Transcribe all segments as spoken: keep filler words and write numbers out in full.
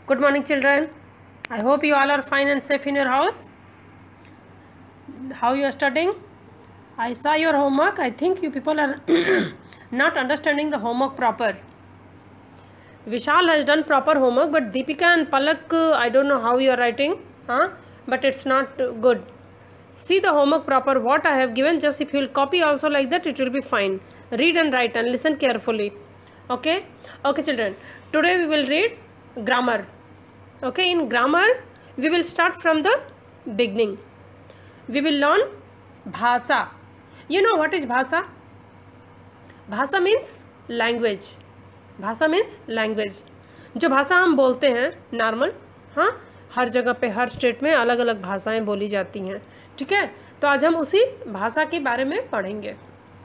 Good morning, children. I hope you all are fine and safe in your house. How you are studying? I saw your homework. I think you people are not understanding the homework proper. Vishal has done proper homework, but Deepika and Palak, uh, I don't know how you are writing, huh? But it's not uh, good. See the homework proper, what I have given. Just if you will copy also like that, it will be fine. Read and write and listen carefully. Okay? Okay, children. Today we will read grammar. Okay, in grammar, we will start from the beginning. We will learn bhasa. You know what is bhasa? Bhasa means language. Bhasha means language, जो भाषा हम बोलते हैं normal, हाँ, हर जगह पे हर state में अलग अलग भाषाएं बोली जाती हैं, ठीक है। तो आज हम उसी भाषा के बारे में पढ़ेंगे।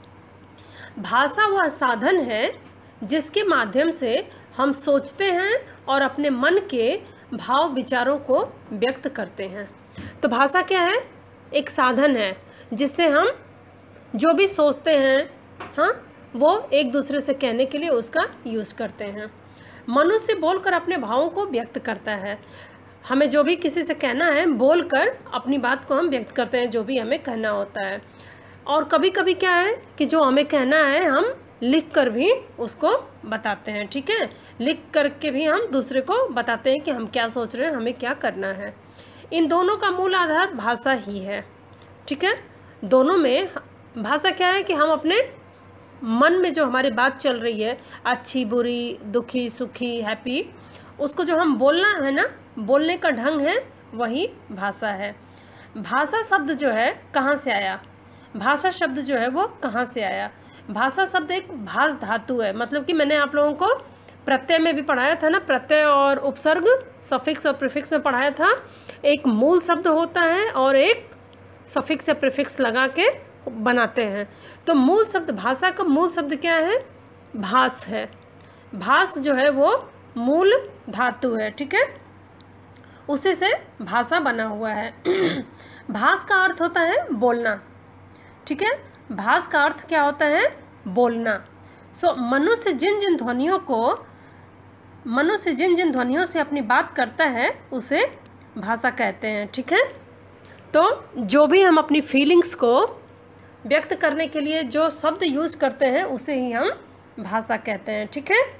भाषा वह साधन है जिसके माध्यम से हम सोचते हैं और अपने मन के भाव विचारों को व्यक्त करते हैं। तो भाषा क्या है? एक साधन है जिससे हम जो भी सोचते हैं, हाँ, वो एक दूसरे से कहने के लिए उसका यूज़ करते हैं। मनुष्य बोलकर अपने भावों को व्यक्त करता है। हमें जो भी किसी से कहना है, बोलकर अपनी बात को हम व्यक्त करते हैं, जो भी हमें कहना होता है। और कभी कभी क्या है कि जो हमें कहना है हम लिख कर भी उसको बताते हैं, ठीक है। लिख करके भी हम दूसरे को बताते हैं कि हम क्या सोच रहे हैं, हमें क्या करना है। इन दोनों का मूल आधार भाषा ही है, ठीक है। दोनों में भाषा क्या है कि हम अपने मन में जो हमारी बात चल रही है, अच्छी बुरी, दुखी सुखी, हैप्पी, उसको जो हम बोलना है ना, बोलने का ढंग है, वही भाषा है। भाषा शब्द जो है कहाँ से आया? भाषा शब्द जो है वो कहाँ से आया? भाषा शब्द एक भाष धातु है। मतलब कि मैंने आप लोगों को प्रत्यय में भी पढ़ाया था ना, प्रत्यय और उपसर्ग, सफिक्स और प्रीफिक्स में पढ़ाया था। एक मूल शब्द होता है और एक सफिक्स या प्रीफिक्स लगा के बनाते हैं। तो मूल शब्द, भाषा का मूल शब्द क्या है? भाष है। भाष जो है वो मूल धातु है, ठीक है। उसी से भाषा बना हुआ है। भाष का अर्थ होता है बोलना, ठीक है। भाष का अर्थ क्या होता है? बोलना। सो मनुष्य जिन जिन ध्वनियों को मनुष्य जिन जिन ध्वनियों से अपनी बात करता है उसे भाषा कहते हैं, ठीक है। तो जो भी हम अपनी फीलिंग्स को व्यक्त करने के लिए जो शब्द यूज करते हैं उसे ही हम भाषा कहते हैं, ठीक है।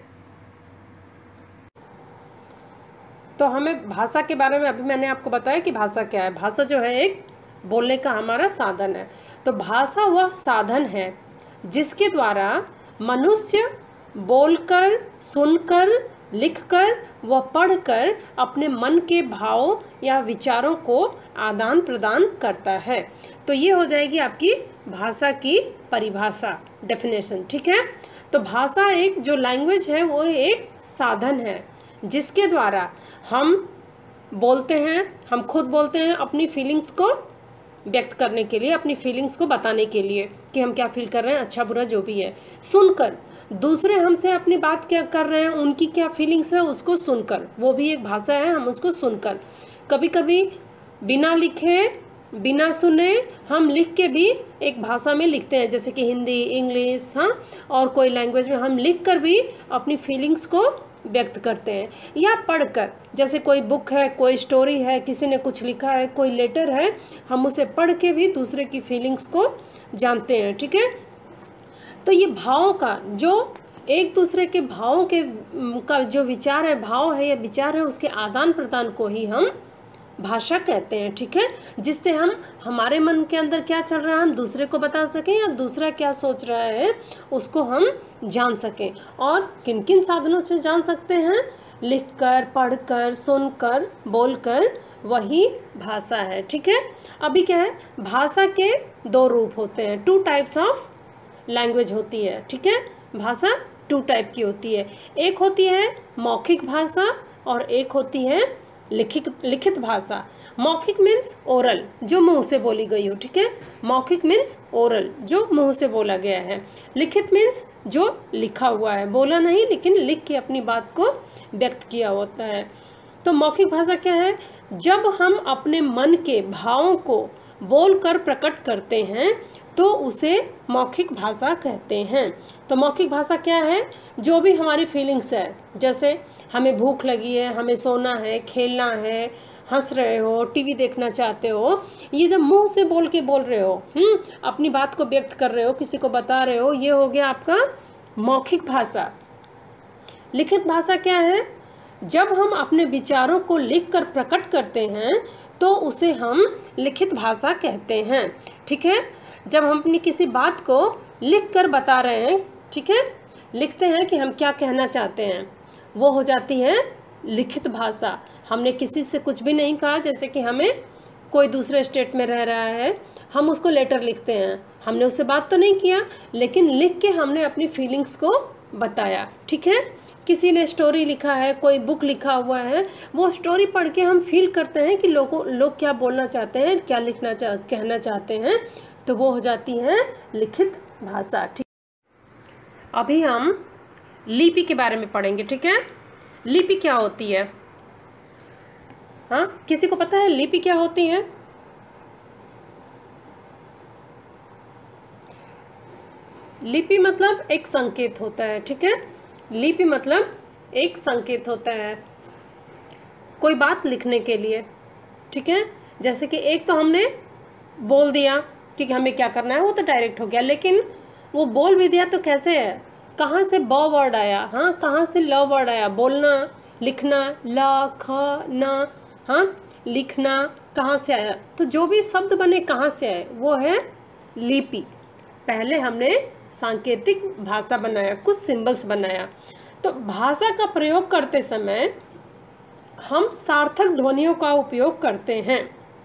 तो हमें भाषा के बारे में अभी मैंने आपको बताया कि भाषा क्या है। भाषा जो है एक बोलने का हमारा साधन है। तो भाषा वह साधन है जिसके द्वारा मनुष्य बोलकर, सुनकर, लिखकर व पढ़कर अपने मन के भाव या विचारों को आदान प्रदान करता है। तो ये हो जाएगी आपकी भाषा की परिभाषा, डेफिनेशन, ठीक है। तो भाषा एक जो लैंग्वेज है वो एक साधन है जिसके द्वारा हम बोलते हैं, हम खुद बोलते हैं अपनी फीलिंग्स को व्यक्त करने के लिए, अपनी फीलिंग्स को बताने के लिए कि हम क्या फील कर रहे हैं, अच्छा बुरा जो भी है। सुनकर दूसरे हमसे अपनी बात क्या कर रहे हैं, उनकी क्या फीलिंग्स है, उसको सुनकर, वो भी एक भाषा है, हम उसको सुनकर। कभी कभी बिना लिखे, बिना सुने हम लिख के भी एक भाषा में लिखते हैं, जैसे कि हिंदी, इंग्लिश, हाँ, और कोई लैंग्वेज में हम लिख कर भी अपनी फीलिंग्स को व्यक्त करते हैं। या पढ़कर, जैसे कोई बुक है, कोई स्टोरी है, किसी ने कुछ लिखा है, कोई लेटर है, हम उसे पढ़ के भी दूसरे की फीलिंग्स को जानते हैं, ठीक है। तो ये भावों का जो एक दूसरे के भावों के का जो विचार है, भाव है या विचार है, उसके आदान प्रदान को ही हम भाषा कहते हैं, ठीक है। जिससे हम हमारे मन के अंदर क्या चल रहा है हम दूसरे को बता सकें, या दूसरा क्या सोच रहा है उसको हम जान सकें। और किन किन साधनों से जान सकते हैं? लिखकर, पढ़कर, सुनकर, बोलकर, वही भाषा है, ठीक है। अभी क्या है, भाषा के दो रूप होते हैं, टू टाइप्स ऑफ लैंग्वेज होती है, ठीक है। भाषा टू टाइप की होती है। एक होती है मौखिक भाषा और एक होती है लिखित लिखित भाषा। मौखिक मीन्स ओरल, जो मुंह से बोली गई हो, ठीक है। मौखिक मीन्स ओरल, जो मुंह से बोला गया है। लिखित मीन्स जो लिखा हुआ है, बोला नहीं लेकिन लिख के अपनी बात को व्यक्त किया होता है। तो मौखिक भाषा क्या है? जब हम अपने मन के भावों को बोलकर प्रकट करते हैं तो उसे मौखिक भाषा कहते हैं। तो मौखिक भाषा क्या है? जो भी हमारी फीलिंग्स है, जैसे हमें भूख लगी है, हमें सोना है, खेलना है, हंस रहे हो, टीवी देखना चाहते हो, ये जब मुंह से बोल के बोल रहे हो, हम्म अपनी बात को व्यक्त कर रहे हो, किसी को बता रहे हो, ये हो गया आपका मौखिक भाषा। लिखित भाषा क्या है? जब हम अपने विचारों को लिखकर प्रकट करते हैं तो उसे हम लिखित भाषा कहते हैं। ठीक है, जब हम अपनी किसी बात को लिख कर बता रहे हैं, ठीक है, लिखते हैं कि हम क्या कहना चाहते हैं, वो हो जाती है लिखित भाषा। हमने किसी से कुछ भी नहीं कहा, जैसे कि हमें कोई दूसरे स्टेट में रह रहा है, हम उसको लेटर लिखते हैं, हमने उससे बात तो नहीं किया लेकिन लिख के हमने अपनी फीलिंग्स को बताया। ठीक है, किसी ने स्टोरी लिखा है, कोई बुक लिखा हुआ है, वो स्टोरी पढ़ के हम फील करते हैं कि लोगों लोग क्या बोलना चाहते हैं, क्या लिखना चाह कहना चाहते हैं, तो वो हो जाती है लिखित भाषा। ठीक, अभी हम लिपि के बारे में पढ़ेंगे। ठीक है, लिपि क्या होती है? हाँ, किसी को पता है लिपि क्या होती है? लिपि मतलब एक संकेत होता है। ठीक है, लिपि मतलब एक संकेत होता है कोई बात लिखने के लिए। ठीक है, जैसे कि एक तो हमने बोल दिया कि हमें क्या करना है, वो तो डायरेक्ट हो गया, लेकिन वो बोल भी दिया तो कैसे है, कहाँ से ब वर्ड आया, हाँ कहाँ से ल वर्ड आया, बोलना, लिखना, ल ख न, हाँ लिखना कहाँ से आया, तो जो भी शब्द बने कहाँ से आए, वो है लिपि। पहले हमने सांकेतिक भाषा बनाया, कुछ सिंबल्स बनाया। तो भाषा का प्रयोग करते समय हम सार्थक ध्वनियों का उपयोग करते हैं।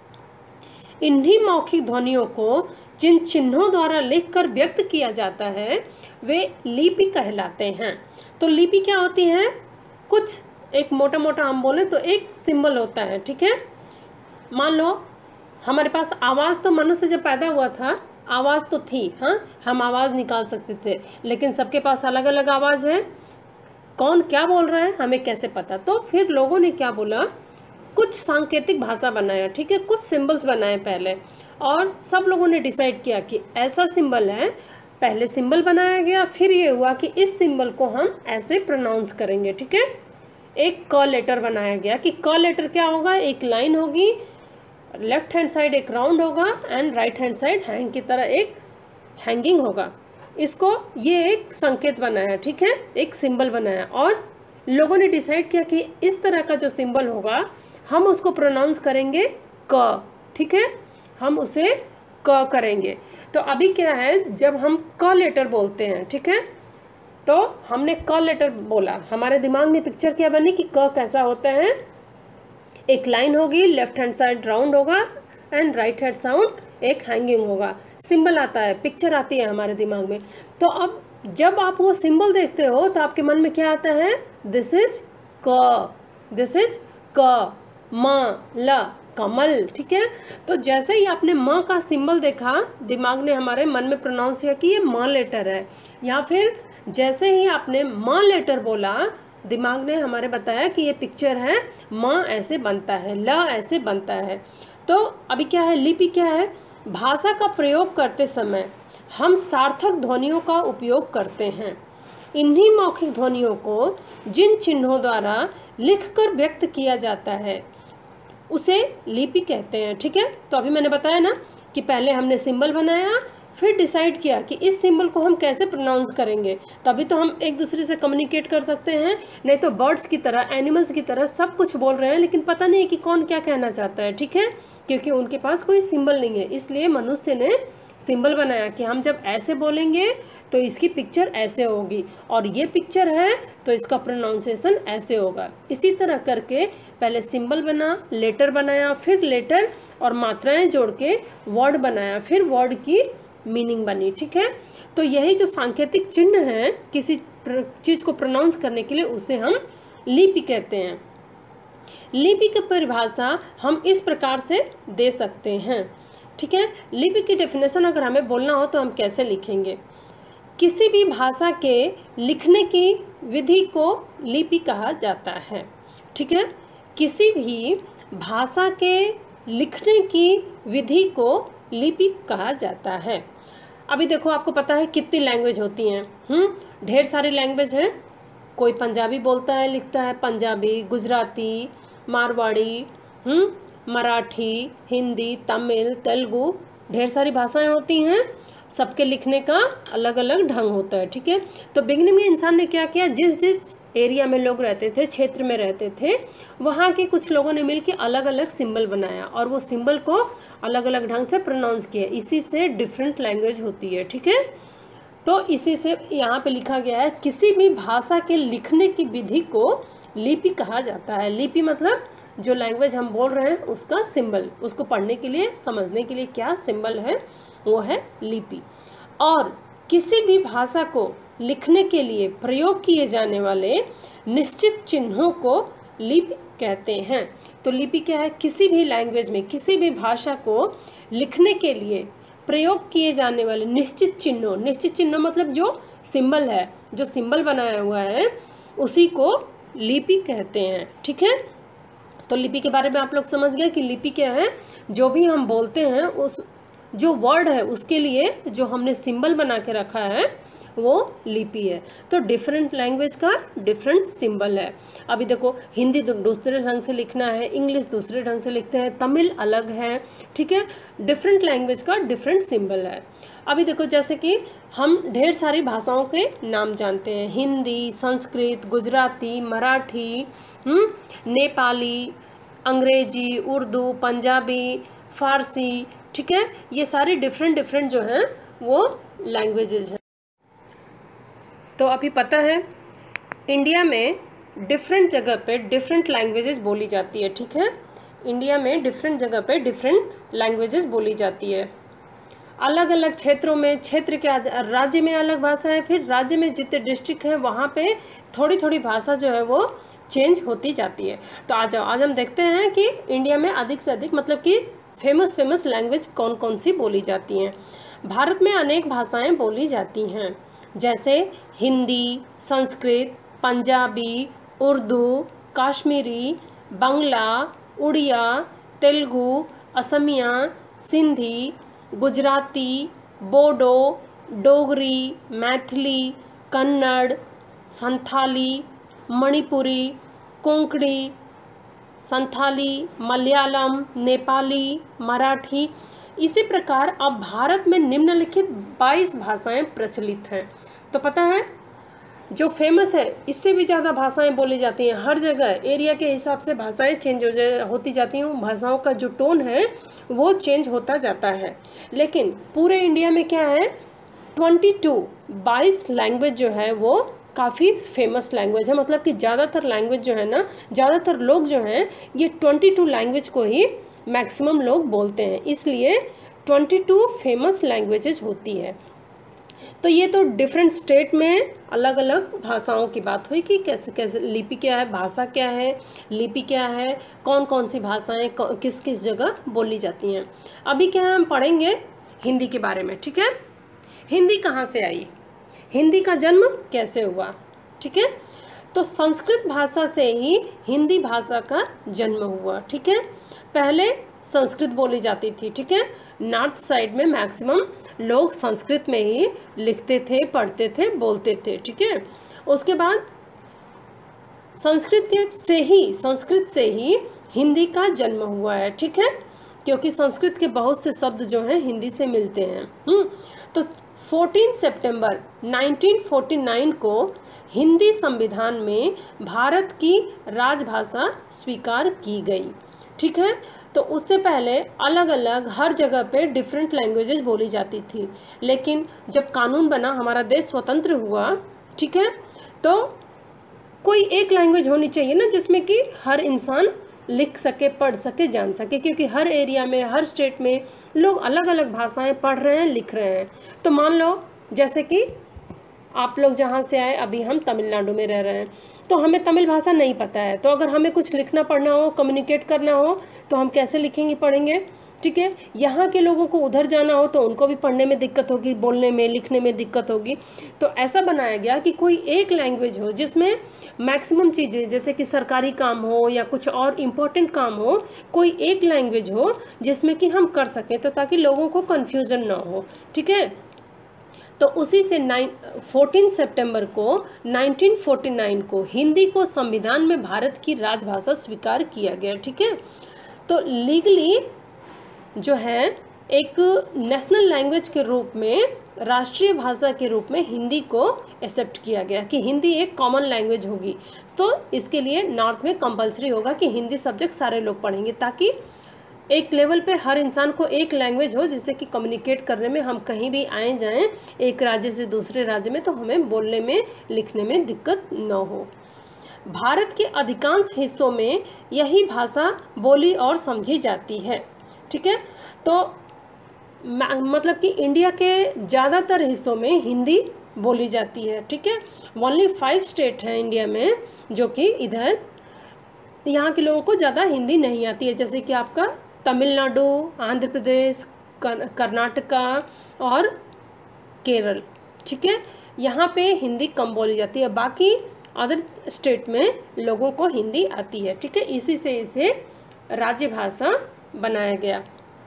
इन्हीं मौखिक ध्वनियों को जिन चिन्हों द्वारा लिखकर व्यक्त किया जाता है वे लिपि कहलाते हैं। तो लिपि क्या होती है? कुछ एक मोटा मोटा हम बोले तो एक सिंबल होता है। ठीक है, मान लो हमारे पास आवाज़, तो मनुष्य जब पैदा हुआ था आवाज़ तो थी, हाँ हम आवाज़ निकाल सकते थे, लेकिन सबके पास अलग अलग आवाज़ है, कौन क्या बोल रहा है हमें कैसे पता? तो फिर लोगों ने क्या बोला, कुछ सांकेतिक भाषा बनाया। ठीक है, कुछ सिंबल्स बनाए पहले, और सब लोगों ने डिसाइड किया कि ऐसा सिंबल है, पहले सिंबल बनाया गया, फिर ये हुआ कि इस सिंबल को हम ऐसे प्रोनाउंस करेंगे। ठीक है, एक क लेटर बनाया गया कि क लेटर क्या होगा, एक लाइन होगी, लेफ्ट हैंड साइड एक राउंड होगा and right hand side hang की तरह एक हैंगिंग होगा। इसको ये एक संकेत बनाया। ठीक है, एक सिंबल बनाया, और लोगों ने डिसाइड किया कि इस तरह का जो सिंबल होगा हम उसको प्रोनाउंस करेंगे क। ठीक है, हम उसे क करेंगे। तो अभी क्या है, जब हम क लेटर बोलते हैं, ठीक है, तो हमने क लेटर बोला, हमारे दिमाग में पिक्चर क्या बनी कि क कैसा होता है, एक लाइन होगी, लेफ्ट हैंड साइड राउंड होगा एंड राइट हैंड साउंड एक हैंगिंग होगा, सिंबल आता है, पिक्चर आती है हमारे दिमाग में। तो अब जब आप वो सिंबल देखते हो तो आपके मन में क्या आता है, दिस इज क, दिस इज क, म, ल, कमल। ठीक है, तो जैसे ही आपने म का सिंबल देखा, दिमाग ने हमारे मन में प्रोनाउंस किया कि ये म लेटर है, या फिर जैसे ही आपने म लेटर बोला, दिमाग ने हमारे बताया कि ये पिक्चर है, म ऐसे बनता है, ल ऐसे बनता है। तो अभी क्या है, लिपि क्या है, भाषा का प्रयोग करते समय हम सार्थक ध्वनियों का उपयोग करते हैं। इन्हीं मौखिक ध्वनियों को जिन चिन्हों द्वारा लिखकर व्यक्त किया जाता है उसे लिपि कहते हैं। ठीक है, तो अभी मैंने बताया ना कि पहले हमने सिंबल बनाया, फिर डिसाइड किया कि इस सिंबल को हम कैसे प्रोनाउंस करेंगे, तभी तो हम एक दूसरे से कम्युनिकेट कर सकते हैं। नहीं तो बर्ड्स की तरह, एनिमल्स की तरह सब कुछ बोल रहे हैं लेकिन पता नहीं कि कौन क्या कहना चाहता है। ठीक है, क्योंकि उनके पास कोई सिंबल नहीं है, इसलिए मनुष्य ने सिंबल बनाया कि हम जब ऐसे बोलेंगे तो इसकी पिक्चर ऐसे होगी, और ये पिक्चर है तो इसका प्रोनाउंसिएशन ऐसे होगा। इसी तरह करके पहले सिंबल बना, लेटर बनाया, फिर लेटर और मात्राएं जोड़ के वर्ड बनाया, फिर वर्ड की मीनिंग बनी। ठीक है, तो यही जो सांकेतिक चिन्ह है किसी चीज़ को प्रोनाउंस करने के लिए, उसे हम लिपि कहते हैं। लिपि की परिभाषा हम इस प्रकार से दे सकते हैं। ठीक है, लिपि की डेफिनेशन अगर हमें बोलना हो तो हम कैसे लिखेंगे, किसी भी भाषा के लिखने की विधि को लिपि कहा जाता है। ठीक है, किसी भी भाषा के लिखने की विधि को लिपि कहा जाता है। अभी देखो, आपको पता है कितनी लैंग्वेज होती हैं, हम्म ढेर सारी लैंग्वेज है, कोई पंजाबी बोलता है लिखता है पंजाबी, गुजराती, मारवाड़ी, हम्म मराठी, हिंदी, तमिल, तेलुगु, ढेर सारी भाषाएं होती हैं, सबके लिखने का अलग अलग ढंग होता है। ठीक है, तो बिगिनिंग में इंसान ने क्या किया, जिस जिस एरिया में लोग रहते थे, क्षेत्र में रहते थे, वहाँ के कुछ लोगों ने मिलकर अलग अलग सिंबल बनाया और वो सिंबल को अलग अलग ढंग से प्रोनाउंस किया। इसी से डिफरेंट लैंग्वेज होती है। ठीक है, तो इसी से यहाँ पे लिखा गया है, किसी भी भाषा के लिखने की विधि को लिपि कहा जाता है। लिपि मतलब जो लैंग्वेज हम बोल रहे हैं उसका सिंबल, उसको पढ़ने के लिए, समझने के लिए क्या सिंबल है, वो है लिपि। और किसी भी भाषा को लिखने के लिए प्रयोग किए जाने वाले निश्चित चिन्हों को लिपि कहते हैं। तो लिपि क्या है, किसी भी लैंग्वेज में, किसी भी भाषा को लिखने के लिए प्रयोग किए जाने वाले निश्चित चिन्हों, निश्चित चिन्ह मतलब जो सिंबल है, जो सिंबल बनाया हुआ है, उसी को लिपि कहते हैं। ठीक है, तो लिपि के बारे में आप लोग समझ गए कि लिपि क्या है, जो भी हम बोलते हैं उस जो वर्ड है उसके लिए जो हमने सिंबल बना के रखा है वो लिपि है। तो डिफरेंट लैंग्वेज का डिफरेंट सिंबल है। अभी देखो, हिंदी दूसरे ढंग से लिखना है, इंग्लिश दूसरे ढंग से लिखते हैं, तमिल अलग है। ठीक है, डिफरेंट लैंग्वेज का डिफरेंट सिंबल है। अभी देखो, जैसे कि हम ढेर सारी भाषाओं के नाम जानते हैं, हिंदी, संस्कृत, गुजराती, मराठी, नेपाली, अंग्रेजी, उर्दू, पंजाबी, फारसी। ठीक है, ये सारी डिफरेंट डिफरेंट जो हैं वो लैंग्वेजेज हैं। तो अभी पता है इंडिया में डिफरेंट जगह पे डिफरेंट लैंग्वेजेस बोली जाती है। ठीक है, इंडिया में डिफरेंट जगह पे डिफरेंट लैंग्वेजेस बोली जाती है। अलग अलग क्षेत्रों में, क्षेत्र के राज्य में अलग भाषा है, फिर राज्य में जितने डिस्ट्रिक्ट हैं वहाँ पे थोड़ी थोड़ी भाषा जो है वो चेंज होती जाती है। तो आज आज हम देखते हैं कि इंडिया में अधिक से अधिक मतलब कि फेमस फेमस लैंग्वेज कौन कौन सी बोली जाती हैं। भारत में अनेक भाषाएं बोली जाती हैं, जैसे हिंदी, संस्कृत, पंजाबी, उर्दू, कश्मीरी, बांग्ला, उड़िया, तेलुगु, असमिया, सिंधी, गुजराती, बोडो, डोगरी, मैथिली, कन्नड़, संथाली, मणिपुरी, कोंकणी, संथाली, मलयालम, नेपाली, मराठी। इसी प्रकार अब भारत में निम्नलिखित बाईस भाषाएं प्रचलित हैं। तो पता है जो फेमस है इससे भी ज़्यादा भाषाएं बोली जाती हैं। हर जगह एरिया के हिसाब से भाषाएं चेंज हो जा होती जाती हैं, भाषाओं का जो टोन है वो चेंज होता जाता है। लेकिन पूरे इंडिया में क्या है, ट्वेंटी टू बाईस लैंग्वेज जो है वो काफ़ी फेमस लैंग्वेज है। मतलब कि ज़्यादातर लैंग्वेज जो है ना, ज़्यादातर लोग जो हैं ये ट्वेंटी टू लैंग्वेज को ही मैक्सिमम लोग बोलते हैं, इसलिए ट्वेंटी टू फेमस लैंग्वेजेस होती है। तो ये तो डिफरेंट स्टेट में अलग अलग भाषाओं की बात हुई कि कैसे कैसे लिपि क्या है, भाषा क्या है, लिपि क्या है, कौन कौन सी भाषाएं किस किस जगह बोली जाती हैं। अभी क्या है, हम पढ़ेंगे हिंदी के बारे में। ठीक है, हिंदी कहाँ से आई, हिंदी का जन्म कैसे हुआ। ठीक है, तो संस्कृत भाषा से ही हिंदी भाषा का जन्म हुआ। ठीक है, पहले संस्कृत बोली जाती थी। ठीक है, नॉर्थ साइड में मैक्सिमम लोग संस्कृत में ही लिखते थे, पढ़ते थे, बोलते थे। ठीक है, उसके बाद संस्कृत के से ही संस्कृत से ही हिंदी का जन्म हुआ है। ठीक है, क्योंकि संस्कृत के बहुत से शब्द जो हैं हिंदी से मिलते हैं। हम्म तो चौदह सितंबर उन्नीस सौ उनचास को हिंदी संविधान में भारत की राजभाषा स्वीकार की गई। ठीक है, तो उससे पहले अलग अलग हर जगह पे डिफरेंट लैंग्वेजेस बोली जाती थी, लेकिन जब कानून बना, हमारा देश स्वतंत्र हुआ, ठीक है, तो कोई एक लैंग्वेज होनी चाहिए ना जिसमें कि हर इंसान लिख सके, पढ़ सके, जान सके, क्योंकि हर एरिया में, हर स्टेट में लोग अलग अलग भाषाएं पढ़ रहे हैं, लिख रहे हैं। तो मान लो जैसे कि आप लोग जहाँ से आए, अभी हम तमिलनाडु में रह रहे हैं, तो हमें तमिल भाषा नहीं पता है, तो अगर हमें कुछ लिखना पढ़ना हो, कम्युनिकेट करना हो, तो हम कैसे लिखेंगे, पढ़ेंगे। ठीक है, यहाँ के लोगों को उधर जाना हो तो उनको भी पढ़ने में दिक्कत होगी, बोलने में, लिखने में दिक्कत होगी। तो ऐसा बनाया गया कि कोई एक लैंग्वेज हो जिसमें मैक्सिमम चीज़ें, जैसे कि सरकारी काम हो या कुछ और इम्पोर्टेंट काम हो, कोई एक लैंग्वेज हो जिसमें कि हम कर सकें, तो ताकि लोगों को कन्फ्यूज़न ना हो। ठीक है, तो उसी से नाइन फोर्टीन सितंबर को नाइनटीन फोर्टी नाइन को हिंदी को संविधान में भारत की राजभाषा स्वीकार किया गया। ठीक है, तो लीगली जो है एक नेशनल लैंग्वेज के रूप में, राष्ट्रीय भाषा के रूप में हिंदी को एक्सेप्ट किया गया कि हिंदी एक कॉमन लैंग्वेज होगी। तो इसके लिए नॉर्थ में कंपलसरी होगा कि हिंदी सब्जेक्ट सारे लोग पढ़ेंगे, ताकि एक लेवल पे हर इंसान को एक लैंग्वेज हो, जिससे कि कम्युनिकेट करने में, हम कहीं भी आए जाएं एक राज्य से दूसरे राज्य में, तो हमें बोलने में लिखने में दिक्कत न हो। भारत के अधिकांश हिस्सों में यही भाषा बोली और समझी जाती है। ठीक है, तो मतलब कि इंडिया के ज़्यादातर हिस्सों में हिंदी बोली जाती है। ठीक है, ओनली फाइव स्टेट हैं इंडिया में जो कि इधर यहाँ के लोगों को ज़्यादा हिंदी नहीं आती है, जैसे कि आपका तमिलनाडु, आंध्र प्रदेश, कर्नाटका और केरल। ठीक है, यहाँ पे हिंदी कम बोली जाती है, बाकी अदर स्टेट में लोगों को हिंदी आती है। ठीक है, इसी से इसे राज्य भाषा बनाया गया।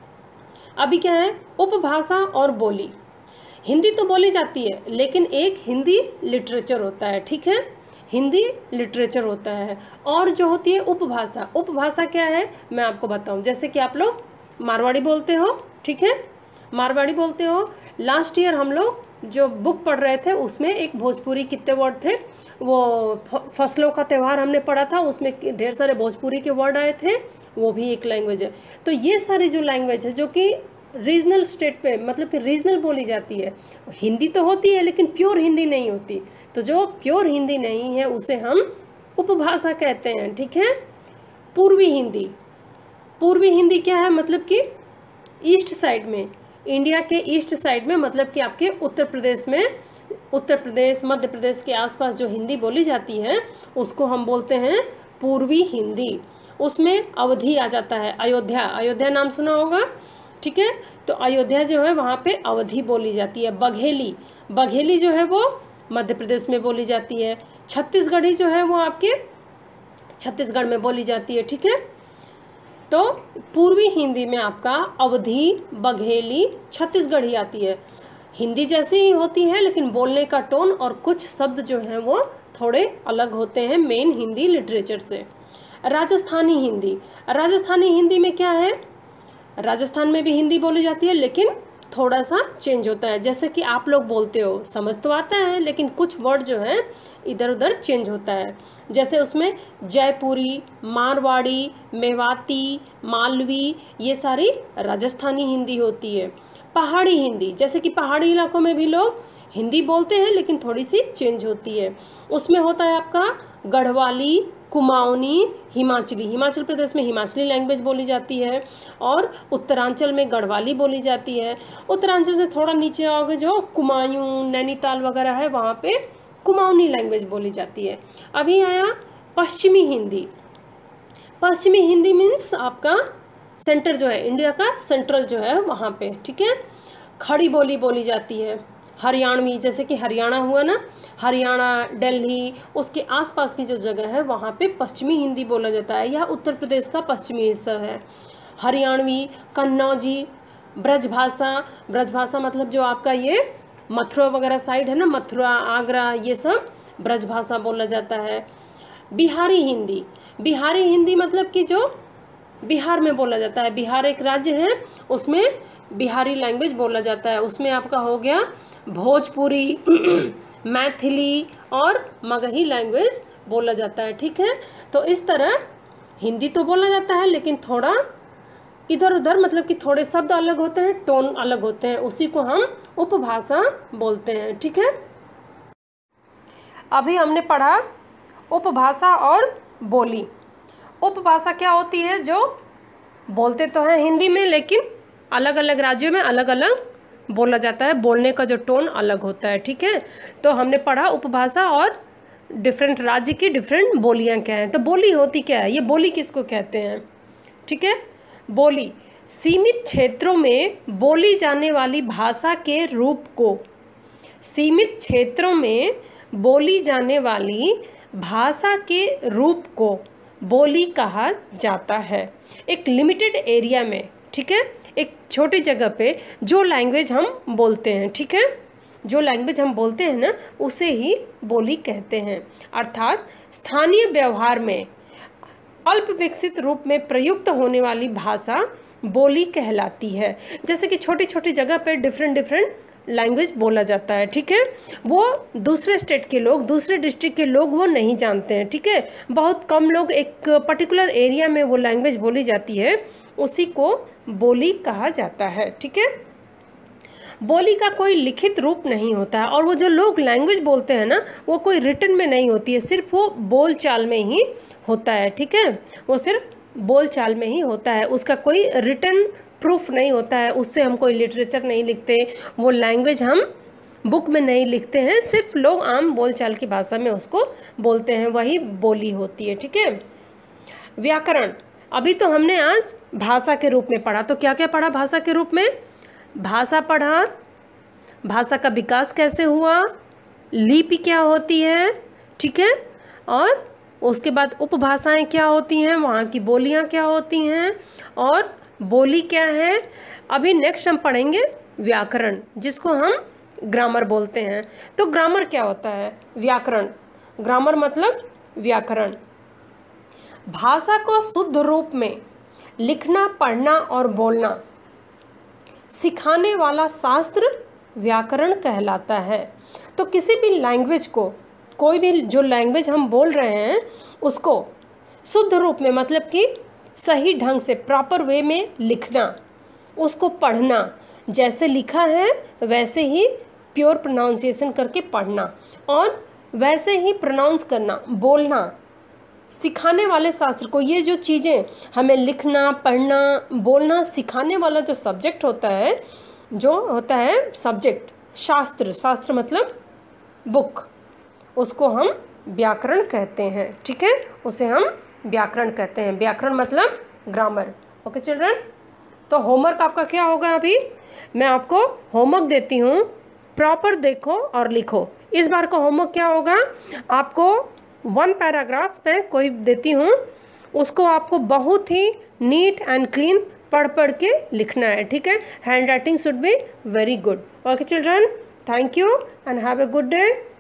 अभी क्या है, उपभाषा और बोली। हिंदी तो बोली जाती है, लेकिन एक हिंदी लिटरेचर होता है। ठीक है, हिंदी लिटरेचर होता है, और जो होती है उपभाषा। उपभाषा क्या है मैं आपको बताऊं, जैसे कि आप लोग मारवाड़ी बोलते हो। ठीक है, मारवाड़ी बोलते हो। लास्ट ईयर हम लोग जो बुक पढ़ रहे थे उसमें एक भोजपुरी कितने वर्ड थे, वो फसलों का त्यौहार हमने पढ़ा था, उसमें ढेर सारे भोजपुरी के वर्ड आए थे, वो भी एक लैंग्वेज है। तो ये सारी जो लैंग्वेज है जो कि रीजनल स्टेट पे, मतलब कि रीजनल बोली जाती है, हिंदी तो होती है लेकिन प्योर हिंदी नहीं होती, तो जो प्योर हिंदी नहीं है उसे हम उपभाषा कहते हैं। ठीक है, पूर्वी हिंदी। पूर्वी हिंदी क्या है, मतलब कि ईस्ट साइड में, इंडिया के ईस्ट साइड में, मतलब कि आपके उत्तर प्रदेश में, उत्तर प्रदेश मध्य प्रदेश के आसपास जो हिंदी बोली जाती है उसको हम बोलते हैं पूर्वी हिंदी। उसमें अवधि आ जाता है, अयोध्या, अयोध्या नाम सुना होगा। ठीक है, तो अयोध्या जो है वहाँ पे अवधि बोली जाती है। बघेली, बघेली जो है वो मध्य प्रदेश में बोली जाती है। छत्तीसगढ़ी जो है वो आपके छत्तीसगढ़ में बोली जाती है। ठीक है, तो पूर्वी हिंदी में आपका अवधी, बघेली, छत्तीसगढ़ी आती है। हिंदी जैसी ही होती है, लेकिन बोलने का टोन और कुछ शब्द जो हैं वो थोड़े अलग होते हैं मेन हिंदी लिटरेचर से। राजस्थानी हिंदी, राजस्थानी हिंदी में क्या है, राजस्थान में भी हिंदी बोली जाती है लेकिन थोड़ा सा चेंज होता है। जैसे कि आप लोग बोलते हो, समझ तो आता है लेकिन कुछ वर्ड जो है इधर उधर चेंज होता है। जैसे उसमें जयपुरी, मारवाड़ी, मेवाती, मालवी, ये सारी राजस्थानी हिंदी होती है। पहाड़ी हिंदी, जैसे कि पहाड़ी इलाकों में भी लोग हिंदी बोलते हैं लेकिन थोड़ी सी चेंज होती है। उसमें होता है आपका गढ़वाली, कुमाऊनी, हिमाचली। हिमाचल प्रदेश में हिमाचली लैंग्वेज बोली जाती है और उत्तरांचल में गढ़वाली बोली जाती है। उत्तरांचल से थोड़ा नीचे आओगे जो कुमायूं, नैनीताल वगैरह है, वहाँ पे कुमाऊनी लैंग्वेज बोली जाती है। अभी आया पश्चिमी हिंदी। पश्चिमी हिंदी मीन्स आपका सेंटर जो है, इंडिया का सेंट्रल जो है वहाँ पे। ठीक है, खड़ी बोली बोली जाती है। हरियाणवी, जैसे कि हरियाणा हुआ ना, हरियाणा, दिल्ली, उसके आसपास की जो जगह है वहाँ पे पश्चिमी हिंदी बोला जाता है। यह उत्तर प्रदेश का पश्चिमी हिस्सा है। हरियाणवी, कन्नौजी, ब्रजभाषा, ब्रजभाषा मतलब जो आपका ये मथुरा वगैरह साइड है ना, मथुरा, आगरा, ये सब ब्रजभाषा बोला जाता है। बिहारी हिंदी, बिहारी हिंदी मतलब कि जो बिहार में बोला जाता है। बिहार एक राज्य है, उसमें बिहारी लैंग्वेज बोला जाता है। उसमें आपका हो गया भोजपुरी, मैथिली और मगही लैंग्वेज बोला जाता है। ठीक है, तो इस तरह हिंदी तो बोला जाता है लेकिन थोड़ा इधर उधर, मतलब कि थोड़े शब्द अलग होते हैं, टोन अलग होते हैं, उसी को हम उपभाषा बोलते हैं। ठीक है, अभी हमने पढ़ा उपभाषा और बोली। उपभाषा क्या होती है, जो बोलते तो हैं हिंदी में लेकिन अलग अलग राज्यों में अलग अलग बोला जाता है, बोलने का जो टोन अलग होता है। ठीक है, तो हमने पढ़ा उपभाषा और डिफरेंट राज्य की डिफरेंट बोलियां क्या हैं। तो बोली होती क्या है, ये बोली किसको कहते हैं। ठीक है, बोली सीमित क्षेत्रों में बोली जाने वाली भाषा के रूप को, सीमित क्षेत्रों में बोली जाने वाली भाषा के रूप को बोली कहा जाता है। एक लिमिटेड एरिया में, ठीक है, एक छोटी जगह पे जो लैंग्वेज हम बोलते हैं। ठीक है, जो लैंग्वेज हम बोलते हैं ना उसे ही बोली कहते हैं। अर्थात स्थानीय व्यवहार में अल्प विकसित रूप में प्रयुक्त होने वाली भाषा बोली कहलाती है। जैसे कि छोटी छोटी जगह पे डिफरेंट डिफरेंट लैंग्वेज बोला जाता है, ठीक है। वो दूसरे स्टेट के लोग, दूसरे डिस्ट्रिक्ट के लोग वो नहीं जानते हैं, ठीक है। बहुत कम लोग, एक पर्टिकुलर एरिया में वो लैंग्वेज बोली जाती है, उसी को बोली कहा जाता है, ठीक है। बोली का कोई लिखित रूप नहीं होता है, और वो जो लोग लैंग्वेज बोलते हैं ना वो कोई रिटन में नहीं होती है, सिर्फ वो बोल चाल में ही होता है, ठीक है। वो सिर्फ बोल चाल में ही होता है, उसका कोई रिटन प्रूफ नहीं होता है, उससे हम कोई लिटरेचर नहीं लिखते, वो लैंग्वेज हम बुक में नहीं लिखते हैं, सिर्फ लोग आम बोलचाल की भाषा में उसको बोलते हैं, वही बोली होती है, ठीक है। व्याकरण, अभी तो हमने आज भाषा के रूप में पढ़ा, तो क्या क्या पढ़ा भाषा के रूप में? भाषा पढ़ा, भाषा का विकास कैसे हुआ, लिपि क्या होती है, ठीक है, और उसके बाद उपभाषाएं क्या होती हैं, वहाँ की बोलियाँ क्या होती हैं, और बोली क्या है। अभी नेक्स्ट हम पढ़ेंगे व्याकरण, जिसको हम ग्रामर बोलते हैं। तो ग्रामर क्या होता है? व्याकरण, ग्रामर मतलब व्याकरण। भाषा को शुद्ध रूप में लिखना, पढ़ना और बोलना सिखाने वाला शास्त्र व्याकरण कहलाता है। तो किसी भी लैंग्वेज को, कोई भी जो लैंग्वेज हम बोल रहे हैं उसको शुद्ध रूप में, मतलब कि सही ढंग से, प्रॉपर वे में लिखना, उसको पढ़ना, जैसे लिखा है वैसे ही प्योर प्रोनाउंसिएशन करके पढ़ना, और वैसे ही प्रोनाउंस करना, बोलना सिखाने वाले शास्त्र को। ये जो चीज़ें हमें लिखना, पढ़ना, बोलना सिखाने वाला जो सब्जेक्ट होता है, जो होता है सब्जेक्ट, शास्त्र, शास्त्र मतलब बुक, उसको हम व्याकरण कहते हैं, ठीक है। उसे हम व्याकरण कहते हैं। व्याकरण मतलब ग्रामर। ओके चिल्ड्रन, तो होमवर्क आपका क्या होगा? अभी मैं आपको होमवर्क देती हूँ, प्रॉपर देखो और लिखो। इस बार का होमवर्क क्या होगा? आपको वन पैराग्राफ में कोई देती हूँ, उसको आपको बहुत ही नीट एंड क्लीन पढ़ पढ़ के लिखना है, ठीक है। Handwriting should be very good. Okay children, thank you and have a good day.